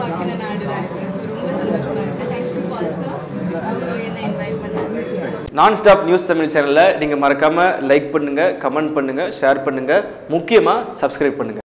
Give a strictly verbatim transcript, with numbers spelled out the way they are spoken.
உருவாக்கின நாடு தான் இது. ஸோ ரொம்ப சந்தோஷமாக இருக்குது. தேங்க்ஸ் டு பால் சார், அவங்க என்ன இன்வைட் பண்ணாங்க. நான் ஸ்டாப் நியூஸ் தமிழ் சேனலில் நீங்கள் மறக்காமல் லைக் பண்ணுங்கள், கமெண்ட் பண்ணுங்கள், ஷேர் பண்ணுங்கள், முக்கியமாக சப்ஸ்கிரைப் பண்ணுங்கள்.